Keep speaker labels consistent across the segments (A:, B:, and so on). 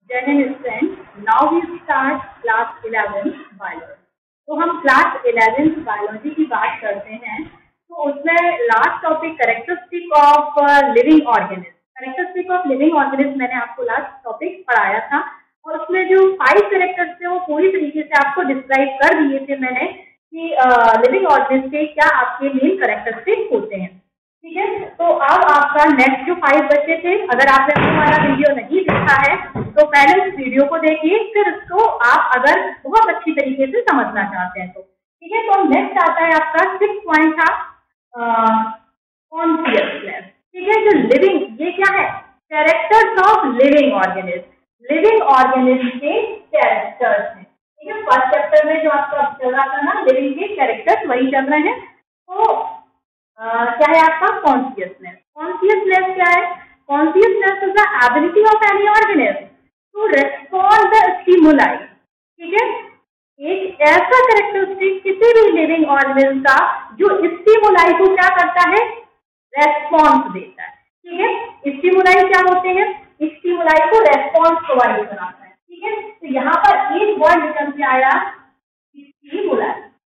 A: जय हिंद student, now we start class 11 biology. तो हम क्लास 11 बायोलॉजी की बात करते हैं। तो उसमें last topic characteristic of living organism. Characteristic of living organism मैंने आपको लास्ट टॉपिक पढ़ाया था और उसमें जो 5 कैरेक्टर्स थे वो पूरी तरीके से आपको डिस्क्राइब कर दिए थे मैंने कि लिविंग ऑर्गेनिज्म के क्या आपके मेन कैरेक्टरिस्टिक होते हैं। ठीक है, तो अब आपका नेक्स्ट जो 5 बच्चे थे, अगर आपने हमारा वीडियो नहीं देखा है तो पहले उस वीडियो को देखिए, फिर उसको आप अगर बहुत अच्छी तरीके से समझना चाहते हैं तो। ठीक है, तो नेक्स्ट आता है आपका 6 पॉइंट था कॉन्शियसनेस। ठीक है, जो लिविंग, ये क्या है, characters of living organism. Living organism के कैरेक्टर्स हैं। ठीक है, फर्स्ट चैप्टर में जो आपका चल रहा था ना लिविंग के कैरेक्टर्स, वही चल रहे हैं। तो क्या है आपका कॉन्शियसनेस। कॉन्शियसनेस क्या है? Consciousness is the ability of any organism to respond the stimuli. ठीक है, एक ऐसा कैरेक्टरिस्टिक किसी भी लिविंग ऑर्गेनिज्म का जो स्टिमुलाई को क्या करता है, रेस्पॉन्स देता है। ठीक है, स्टिमुलाई क्या होते हैं? स्टिमुलाई को रेस्पॉन्स प्रोवाइड कराता है। ठीक है, तो यहाँ पर एक वर्ड निकल के आया स्टिमुलाई।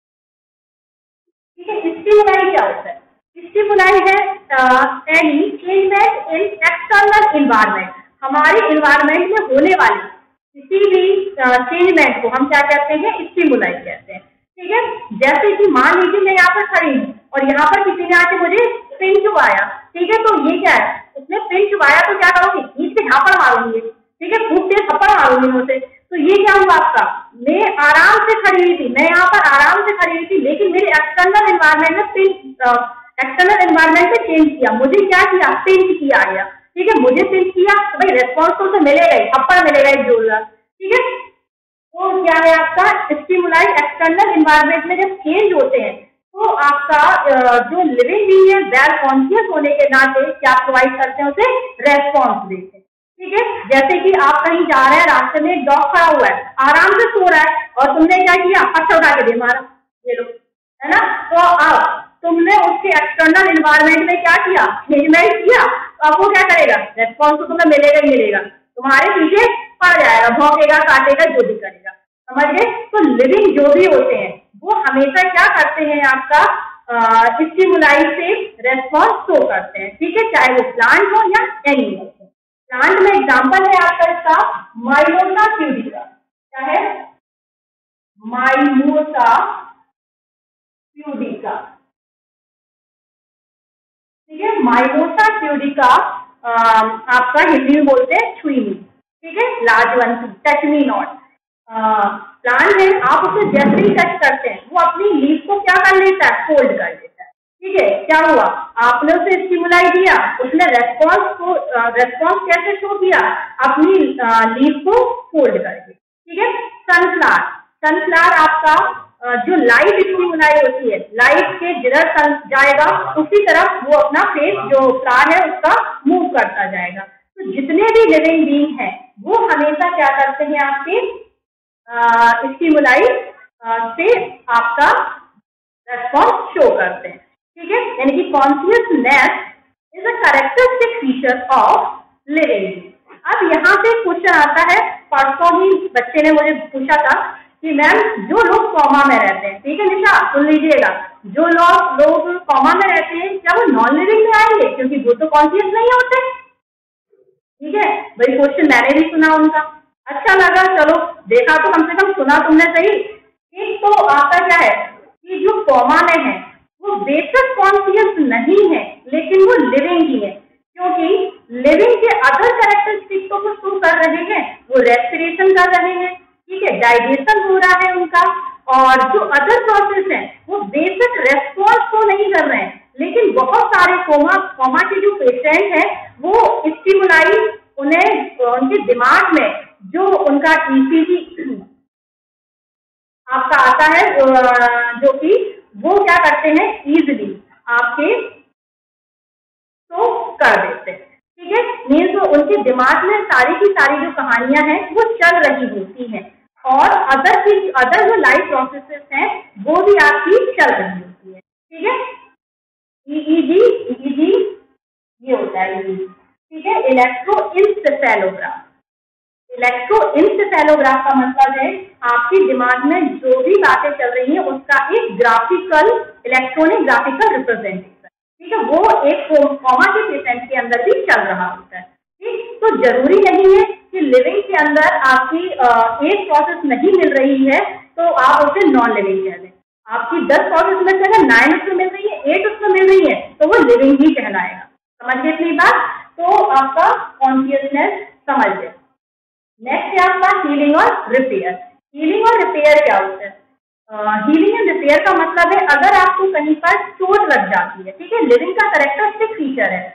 A: ठीक है, स्टिमुलाई क्या होता है? स्टिमुलाई है any changement in external environment. हमारे इन्वायरमेंट में होने वाली किसी भी चेंजमेंट को हम क्या कहते हैं? स्टिमुलाई कहते हैं। ठीक है, जैसे कि मान लीजिए मैं यहाँ पर खड़ी हूँ और यहाँ पर किसी ने आके मुझे पिन चुबाया। ठीक है, तो ये क्या है, उसने पिन चुबाया तो क्या करोगे? नीचे झापड़ मारूंगी। ठीक है, खूब तेज थप्पड़ मारूंगी मुझसे। तो ये क्या हुआ आपका, मैं आराम से खड़ी हुई थी, मैं यहाँ पर आराम से खड़ी हुई थी, लेकिन मेरे एक्सटर्नल एनवायरमेंट में एक्सटर्नल एनवायरमेंट में चेंज किया, मुझे क्या किया, पिंच किया गया। ठीक है, मुझे पिंच किया तो भाई रेस्पॉन्स तो मिलेगा ही, थप्पड़ मिलेगा एक जोरदार। ठीक है, तो क्या है आपका स्टिमुलाई एक्सटर्नल एनवायरमेंट में जब चेंज होते हैं तो आपका जो लिविंग बीइंग है वेल कॉन्शियस होने के नाते क्या प्रोवाइड करते हैं, उसे रेस्पॉन्स देते हैं। ठीक है, जैसे कि आप कहीं जा रहे हैं, रास्ते में एक डॉग खड़ा हुआ है, आराम से सो रहा है और तुमने क्या किया, पत्थर उठा के दे मारा, ये लो, है ना। तो अब तुमने उसके एक्सटर्नल एनवायरमेंट में क्या किया, चेंजमेंट किया, तो अब वो क्या करेगा, रेस्पॉन्स तो तुम्हें मिलेगा ही मिलेगा, तुम्हारे पीछे पड़ जाएगा, भौंकेगा, काटेगा, जो भी करेगा। समझ गए? तो लिविंग जो भी होते हैं वो हमेशा क्या करते हैं, आपका स्टिमुलाई से रेस्पॉन्स शो करते हैं। ठीक है, चाहे वो प्लांट हो या एनिमल हो। प्लांट में एग्जांपल है आपका इसका माइमोसा प्यूडिका। क्या है? Mimosa pudica. ठीक है, माइमोसा प्यूडिका आपका हिंदी में बोलते हैं छुईनी। ठीक है, लाजवंती, टच मी नॉट प्लांट है, आप उसे जैसे ही टच करते हैं वो अपनी लीफ को क्या कर लेता है, फोल्ड कर लेता है। ठीक है, क्या हुआ, आपने उसे स्टिमुलाई दिया, उसने रेस्पॉन्स कैसे शो किया, अपनी लीफ को फोल्ड करके। ठीक है, सनफ्लावर आपका जो लाइट स्टिमुलाई होती है, लाइट के जिधर सन जाएगा उसी तरफ वो अपना फेस जो फ्लावर है उसका मूव करता जाएगा। तो जितने भी लिविंग बीइंग है वो हमेशा क्या करते हैं, आपके स्टिमुलाई से आपका रेस्पॉन्स शो करते हैं। ठीक है, यानी कि consciousness is a characteristic feature of living. अब यहाँ से क्वेश्चन आता है, परसों ही बच्चे ने मुझे पूछा था कि मैम जो लोग कॉमा में रहते हैं, ठीक है निशा सुन लीजिएगा, जो लोग कॉमा में रहते हैं क्या वो नॉन लिविंग में आएंगे, क्योंकि वो तो कॉन्शियस नहीं होते। ठीक है, वही क्वेश्चन मैंने भी सुना उनका, अच्छा लगा, चलो देखा तो कम से कम सुना तुमने सही। एक तो आपका क्या है कि जो कॉमा में है वो बेशक कॉन्शियस नहीं है लेकिन वो लिविंग ही है, क्योंकि लिविंग के अदर कैरेक्टरिस्टिक को शो कर रहे हैं, वो रेस्पिरेशन कर रहे हैं। ठीक है, डाइजेशन हो रहा है उनका, और जो अदर प्रोसेस है वो बेशक रेस्पॉन्स तो नहीं कर रहे हैं, लेकिन बहुत सारे कोमा के जो पेशेंट है वो स्टिमुलाई उन्हें उनके दिमाग में जो उनका ईसीजी आपका आता है, जो कि वो क्या करते हैं, इजिली आपके तो कर देते हैं। ठीक है, मीन्स तो उनके दिमाग में सारी की सारी जो कहानियां हैं वो चल रही होती हैं, और अदर जो लाइफ प्रोसेसेस हैं वो भी आपकी चल रही होती है। ठीक है, ईईजी ये होता है। ठीक है, इलेक्ट्रोइंसेफेलोग्राम। इलेक्ट्रोइंसेफेलोग्राफ का मतलब है आपके दिमाग में जो भी बातें चल रही हैं उसका एक ग्राफिकल, इलेक्ट्रॉनिक ग्राफिकल रिप्रेजेंटेशन, ठीक है, वो एक कोमा के पेशेंट के अंदर भी चल रहा होता है। ठीक, तो जरूरी नहीं है कि लिविंग के अंदर आपकी एक प्रोसेस नहीं मिल रही है तो आप उसे नॉन लिविंग कह दें। आपकी 10 प्रोसेस में से अगर 9 उसमें मिल रही है, 8 उसमें मिल रही है, तो वो लिविंग ही कहलाएगा। समझ गए इतनी बात? तो आपका कॉन्शियसनेस समझ गए। नेक्स्ट है आपका हीलिंग और रिपेयर। हीलिंग और रिपेयर क्या होता है? हीलिंग एंड रिपेयर का मतलब है अगर आपको कहीं पर चोट लग जाती है, ठीक है, लिविंग का कैरेक्टरिस्टिक फीचर है,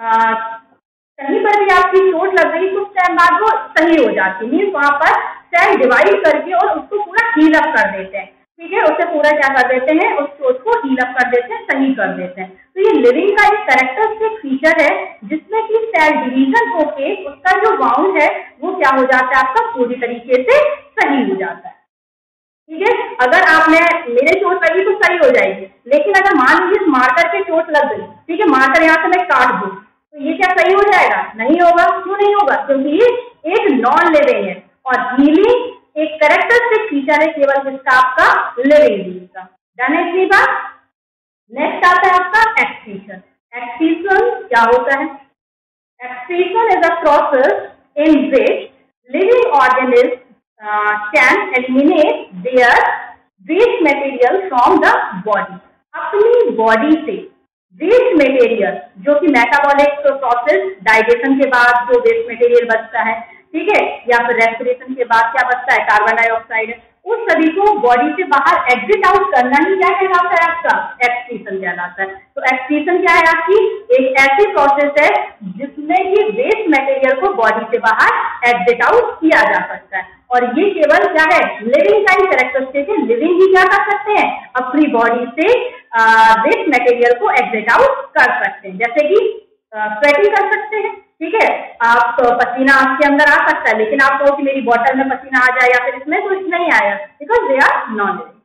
A: कहीं पर भी आपकी चोट लग गई कुछ टाइम बाद वो सही हो जाती है, मीन्स वहां पर सेल डिवाइड करके और उसको पूरा हील अप कर देते हैं, ठीक है, उसे पूरा क्या कर देते हैं, उस चोट को हील अप कर देते हैं, सही कर देते हैं। तो ये लिविंग का एक कैरेक्टरिस्टिक फीचर है जिसमें कि सेल डिवीजन होके उसका जो वाउंड है वो क्या हो जाता है, आपका पूरी तरीके से सही हो जाता है। ठीक है, अगर आपने मेरे चोट लगी तो सही हो जाएगी, लेकिन अगर मान लीजिए मारकर के चोट लग गई, ठीक है, मारकर यहाँ से मैं काट दूं तो ये क्या सही हो जाएगा? नहीं होगा। क्यों नहीं होगा? क्योंकि ये एक नॉन लिविंग है और हीलिंग एक कैरेक्टरिस्टिक फीचर है केवल जिसका आपका लिविंग बीइंग का। डन है इतनी बात? नेक्स्ट आता है आपका एक्सक्रीशन। एक्सक्रीशन क्या होता है? Excretion is a process in which living organism can eliminate their waste material from the body. अपनी बॉडी से वेस्ट मटेरियल जो कि मेटाबॉलिक प्रोसेस, डाइजेशन के बाद जो वेस्ट मटेरियल बचता है, ठीक है, या फिर रेस्पिरेशन के बाद क्या बचता है, कार्बन डाइऑक्साइड, उस सभी को बॉडी से बाहर एग्जिट आउट करना ही क्या कहलाता है, आपका एक्सक्रीशन कहलाता है। तो एक्सक्रीशन क्या है? आपकी एक ऐसी प्रोसेस है जिसमें कि वेस्ट मटेरियल को बॉडी से बाहर एग्जिट आउट किया जा सकता है और ये केवल क्या है, लिविंग का ही कैरेक्टरिस्टिक है। लिविंग ही क्या कर सकते हैं, अपनी बॉडी से वेस्ट मटेरियल को एग्जिट आउट कर सकते हैं, जैसे कि स्वेटिंग कर सकते हैं, ठीक है, आप पसीना आपके अंदर आ सकता है, लेकिन आप कहो कि मेरी बोतल में पसीना आ जाए या फिर इसमें, तो नहीं आया, because they are non living.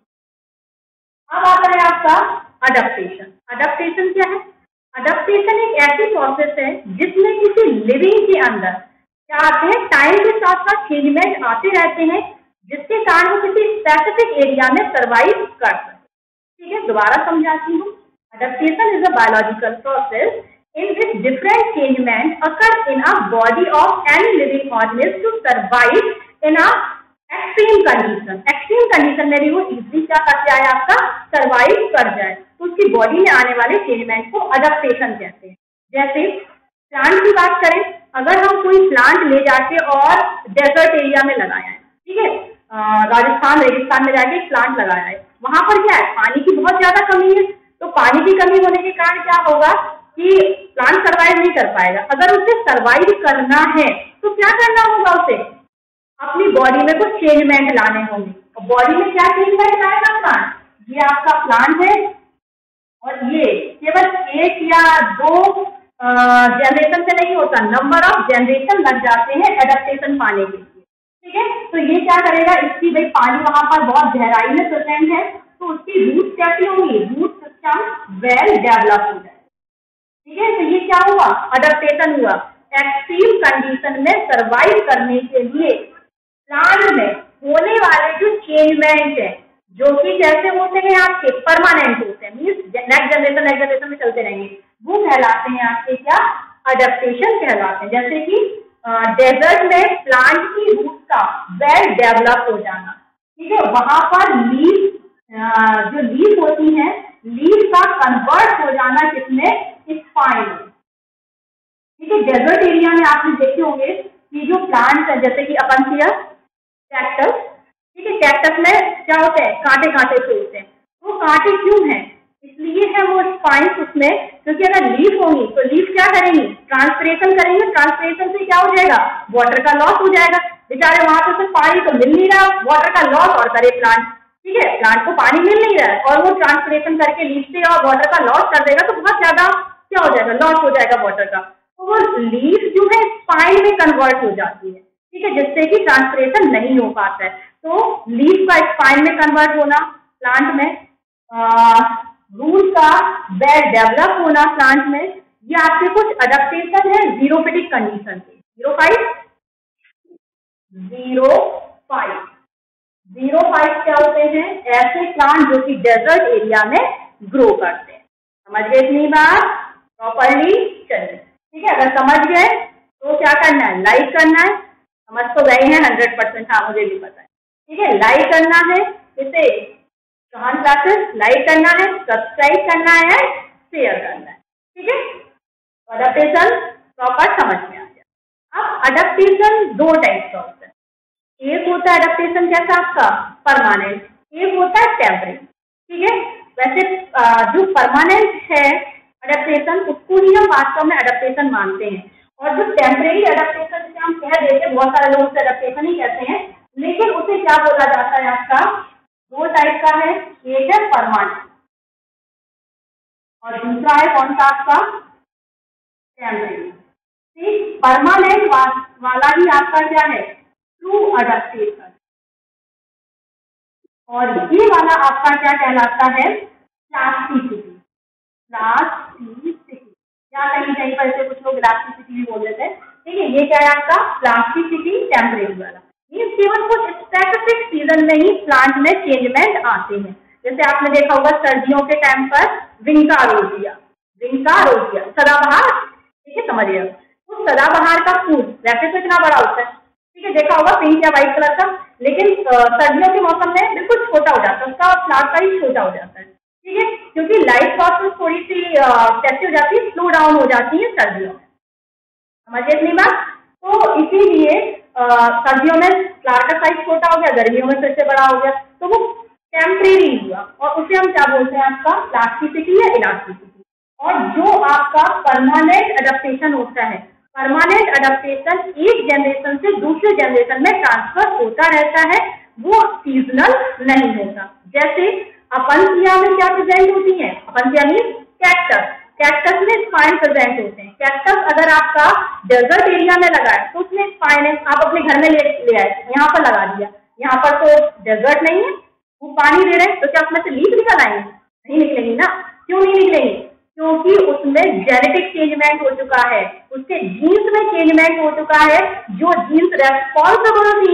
A: अब आता है आपका अडप्टेशन। अडप्टेशन क्या है? अडप्टेशन एक ऐसी प्रोसेस है जिसमें किसी लिविंग के अंदर क्या आते हैं, टाइम के साथ साथ चेंजमेंट आते रहते हैं जिसके कारण वो किसी स्पेसिफिक एरिया में सर्वाइव कर सकते। ठीक है, दोबारा समझाती हूँ। Adaptation is a biological process in which different changement occur in a body of any living organism to survive in a extreme condition। extreme condition में भी वो इजीली क्या कर जाए, आपका सर्वाइव कर जाए, तो उसकी बॉडी में आने वाले चेंजमेंट को अडप्टेशन कहते हैं। जैसे प्लांट की बात करें, अगर हम कोई प्लांट ले जाके और डेजर्ट एरिया में लगाया है, ठीक है, राजस्थान रेगिस्तान में जाके एक प्लांट लगाया है, वहां पर क्या है, पानी की बहुत ज्यादा कमी है, तो पानी की कमी होने के कारण क्या होगा कि प्लांट सर्वाइव नहीं कर पाएगा। अगर उसे सर्वाइव करना है तो क्या करना होगा, उसे अपनी बॉडी में कुछ चेंजमेंट लाने होंगे। और बॉडी में क्या चेंजमेंट लाएगा प्लांट? ये आपका प्लांट है और ये केवल 1 या 2 जनरेशन से नहीं होता, नंबर ऑफ जनरेशन लग जाते हैं एडेप्टेशन पाने के लिए। ठीक है, तो ये क्या करेगा, इसकी भाई पानी वहां पर बहुत गहराई में प्रेजेंट है, तो उसकी रूट कैसी होंगी, रूट सिस्टम वेल डेवलप हो जाए। ठीक है, तो ये क्या हुआ, अडप्टेशन हुआ। एक्सट्रीम कंडीशन में सर्वाइव करने के लिए प्लांट में होने वाले जो चेंजमेंट है, जो कि जैसे होते हैं आपके परमानेंट होते हैं, मीन्स नेक्स्ट जनरेशन में चलते रहेंगे, वो कहलाते हैं आपके क्या, अडप्टेशन कहलाते हैं। जैसे कि डेजर्ट में प्लांट की रूट का वेल डेवलप हो जाना, ठीक है, वहां पर लीफ जो लीफ होती है, लीफ का कन्वर्ट हो जाना किसमें, स्पाइन। ठीक है, डेजर्ट एरिया में आपने देखे होंगे कि जो प्लांट्स है जैसे कि अपेंथिया, कैक्टस, ठीक है, कैक्टस में क्या होते हैं, कांटे कांटे से होते हैं। वो कांटे क्यों हैं, इसलिए है वो स्पाइंस उसमें, क्योंकि अगर लीफ होंगी तो लीफ क्या करेंगी, ट्रांसपिरेशन करेंगे, ट्रांसपिरेशन से क्या हो जाएगा, वाटर का लॉस हो जाएगा। बेचारे वहां पे सिर्फ पानी तो मिल नहीं रहा, वाटर का लॉस और करे प्लांट। ठीक है, प्लांट को पानी मिल नहीं रहा है और वो ट्रांसपिरेशन करके लीफ से और वाटर का लॉस कर देगा, तो बहुत ज्यादा क्या हो जाएगा, लॉस हो जाएगा वाटर का। तो वो लीफ जो है स्पाइन में कन्वर्ट हो जाती है, ठीक है, जिससे कि ट्रांसपिरेशन नहीं हो पाता है। तो लीफ का स्पाइन में कन्वर्ट होना प्लांट में, रूट का वेल डेवलप होना प्लांट में, ये आपके कुछ अडप्टेशन है जीरोफिटिक कंडीशन से। 05 ज़ीरोफाइट। ज़ीरोफाइट क्या होते हैं? ऐसे प्लांट जो कि डेजर्ट एरिया में ग्रो करते हैं। समझ गए इतनी बात? प्रॉपरली चलिए, ठीक है। अगर समझ गए तो क्या करना है? लाइक करना है। समझ तो गए हैं 100%, हाँ मुझे भी पता है, ठीक है। लाइक करना है, इसे चौहान क्लासेस लाइक करना है, सब्सक्राइब करना है, शेयर करना है, ठीक है। अडप्टेशन प्रॉपर समझ में आ गया। अब अडप्टेशन दो टाइप का होता है। एक होता है अडप्टेशन कैसा आपका? परमानेंट। एक होता है टेम्परेरी, ठीक है। वैसे जो परमानेंट है अडप्टेशन, उसको ही हम वास्तव में अडप्टेशन मानते हैं। और जो टेम्परेरी अडप्टेशन जिसे हम कह देते हैं, बहुत सारे लोग उसे अडप्टेशन ही कहते हैं, लेकिन उसे क्या बोला जाता है आपका? दो टाइप का है, एक है परमानेंट और दूसरा है कौन सा आपका? टेम्परेरी। ठीक, परमानेंट वाला ही आपका क्या है? True adaptation. और ये वाला आपका क्या कहलाता है? प्लास्टिसिटी। प्लास्टिसिटी या कहीं कहीं पर ऐसे कुछ लोग इलास्टिसिटी भी बोल देते हैं, ठीक है। ये क्या है आपका? प्लास्टिसिटी टेम्परेरी वाला। ये केवल कुछ स्पेसिफिक सीजन में ही प्लांट में चेंजमेंट आते हैं। जैसे आपने देखा होगा सर्दियों के टाइम पर विंकारोजिया, विंकारोजिया सदाबहार, ठीक है, समझिए। तो सदाबहार का फूल वैसे तो इतना बड़ा होता है, ठीक है, देखा होगा पिंक या व्हाइट कलर का, लेकिन सर्दियों के मौसम में बिल्कुल छोटा हो जाता है, उसका फ्लावर साइज छोटा हो जाता है, ठीक है, क्योंकि लाइफ प्रोसेस थोड़ी सी कैसी हो जाती है? स्लो डाउन हो जाती है सर्दियों में। समझिए इतनी बात। तो इसीलिए सर्दियों में फ्लावर का साइज छोटा हो गया, गर्मियों में फिर से बड़ा हो गया, तो वो टेम्परेरी हुआ और उसे हम क्या बोलते हैं? आपका प्लास्टिसिटी या इलास्टिसिटी। और जो आपका परमानेंट अडप्टेशन होता है, परमानेंट अडप्टेशन एक जनरेशन से दूसरे जनरेशन में ट्रांसफर होता रहता है, वो सीजनल नहीं होता। जैसे अपंतिया में क्या प्रेजेंट होती है? अपंतिया मीन कैक्टस, कैक्टस में स्पाइन प्रेजेंट होते हैं। कैक्टस अगर आपका डेजर्ट एरिया में लगा है तो उसमें स्पाइन है, आप अपने घर में ले आए, यहाँ पर लगा दिया, यहाँ पर तो डेजर्ट नहीं है, वो पानी दे रहे हैं, तो क्या उसमें से लीफ निकल आएंगे? नहीं निकलेंगी ना। क्यों नहीं निकलेंगी? क्योंकि उसमें जेनेटिक चेंजमेंट हो चुका है, उसके जीन्स में चेंजमेंट हो चुका है। जो जीन्स रेस्पॉन्सिबल थी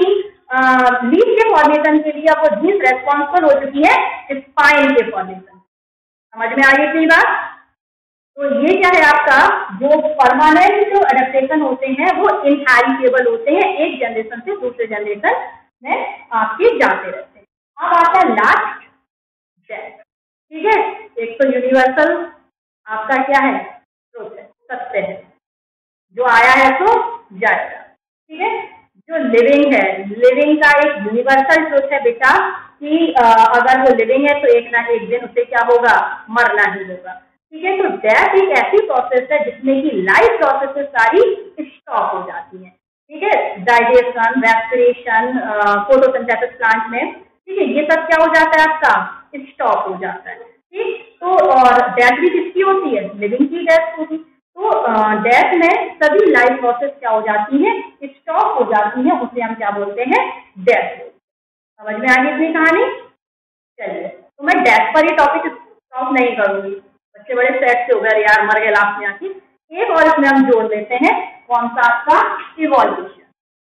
A: लीफ के फॉर्मेशन के लिए, वो जीन्स रेस्पॉन्सिबल हो चुकी है स्पाइन के फॉर्मेशन। समझ में आई इतनी बात? तो ये क्या है आपका? जो परमानेंट जो अडेप्टेशन होते हैं वो इनहेरिटेबल होते हैं, एक जनरेशन से दूसरे जनरेशन में आपके जाते रहते हैं। अब आता है लास्ट डेथ, ठीक है। एक तो यूनिवर्सल आपका क्या है? ट्रुथ है, सत्य है, जो आया है तो जाएगा, ठीक है। जो लिविंग है, लिविंग का एक यूनिवर्सल ट्रुथ है बेटा कि अगर वो लिविंग है तो एक ना एक दिन उसे क्या होगा? मरना ही होगा, ठीक है। तो डेथ एक ऐसी प्रोसेस है जिसमें कि लाइफ प्रोसेसेस सारी स्टॉप हो जाती हैं, ठीक है। डाइजेशन, रेस्पिरेशन, फोटोसिंथेसिस प्लांट में, ठीक है, ये सब क्या हो जाता है? आपका स्टॉप हो जाता है, ठीक। तो और डेथ भी किसकी होती है? लिविंग की डेथ होगी। तो डेथ में सभी लाइफ प्रोसेस क्या हो जाती है? स्टॉप हो जाती है, उसे हम क्या बोलते हैं? डेथ। समझ में आ गई इतनी कहानी? चलिए, तो मैं डेथ पर ये टॉपिक स्टॉप नहीं करूंगी, बच्चे बड़े सेट से हो गए यार, मर गए लास्ट में आके। एक और इसमें हम जोड़ लेते हैं, कौन सा? आपका इवोल्यूशन,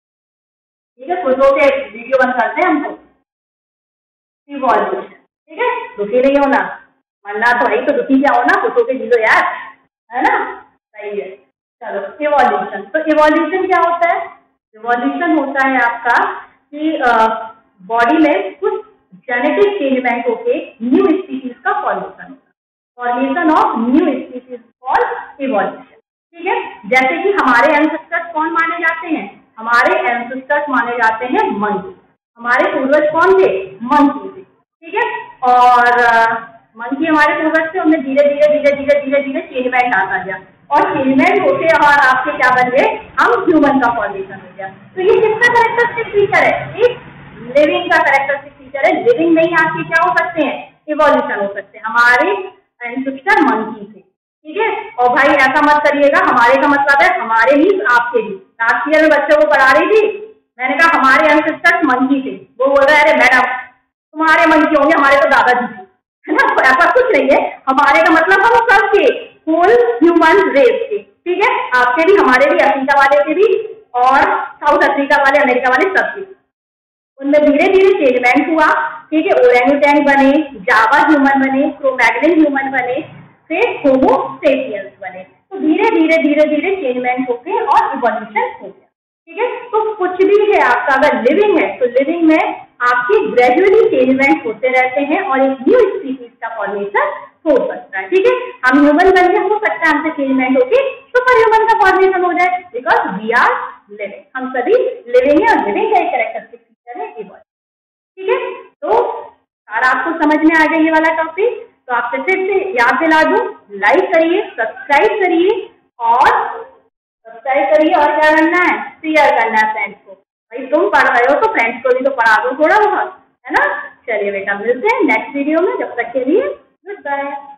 A: ठीक है। खुद के वीडियो बंद करते हैं हमको। इवोल्यूशन, ठीक है। दुखी नहीं होना, मरना तो है, तो दुखी क्या होना? खुद के जी लो यार, है ना? सही है। चलो, इवोल्यूशन। तो इवोल्यूशन क्या होता है? इवोल्यूशन होता है आपका कि बॉडी में कुछ जेनेटिक चेंजमेंट होके न्यू स्पीशीज का फॉर्मेशन होता है, formation of new species called evolution, ठीक है। जैसे कि हमारे एंसेस्टर्स कौन माने जाते हैं? हमारे एंसेस्टर्स माने जाते हैं मंकी। हमारे पूर्वज कौन थे? मंकी थे, ठीक है। और मंकी हमारे पूर्वज थे, उनमें धीरे धीरे धीरे धीरे धीरे धीरे चेंजमेंट आता गया और चेंजमेंट होते और आपके क्या बन गए? हम ह्यूमन का फॉर्मेशन हो गया। तो ये किसका कैरेक्टरिस्टिक फीचर है? एक लिविंग का कैरेक्टरिस्टिक फीचर है। लिविंग नहीं आपके क्या हो सकते हैं? इवोल्यूशन हो सकते हैं। हमारे एंसेस्टर मंकी थे, ठीक है। और भाई ऐसा मत करिएगा, हमारे का मतलब है हमारे ही आपके भी। लास्ट ईयर में बच्चों को पढ़ा रही थी, मैंने कहा हमारे एंसेस्टर्स मंकी थे, वो बोल रहे हैं अरे मैडम तुम्हारे मंकी होंगे, हमारे तो दादाजी थे, है ना। तो ऐसा कुछ नहीं है, हमारे का मतलब हम सबके फुल ह्यूमन रेस के, ठीक है। आपके भी, हमारे भी, अफ्रीका वाले के भी और साउथ अफ्रीका वाले, अमेरिका वाले सब चीज। उनमें धीरे धीरे चेंजमेंट हुआ, ठीक है, ओरेंगुटैन बने, जावा ह्यूमन बने, क्रो-मैग्नन ह्यूमन बने, फिर होमो सेपियंस बने। तो धीरे धीरे धीरे धीरे चेंजमेंट होके और इवोल्यूशन हो गया, ठीक है। तो कुछ भी है आपका अगर लिविंग है तो लिविंग में आपकी ग्रेजुअली चेंजमेंट होते रहते हैं और एक न्यू स्पीसीज का फॉर्मेशन हो सकता है, ठीक है। हम ह्यूमन बन के हो सकता है हमसे चेंजमेंट होके सुपर ह्यूमन का फॉर्मेशन हो जाए, बिकॉज वी आर लिविंग, हम सभी लिविंग है और लिविंग का एक कैरेक्टरिस्टिक फीचर है इवॉल्व, ठीक है। तो सारा आपको समझ में आ गया ये वाला टॉपिक। तो आपसे फिर से याद दिला दूं, लाइक करिए, सब्सक्राइब करिए और क्या करना है, शेयर करना है फ्रेंड्स को। भाई तुम पढ़ रहे हो तो फ्रेंड्स को भी तो पढ़ा दो थोड़ा बहुत, है ना। चलिए बेटा, मिलते हैं नेक्स्ट वीडियो में, जब तक के लिए गुड बाय।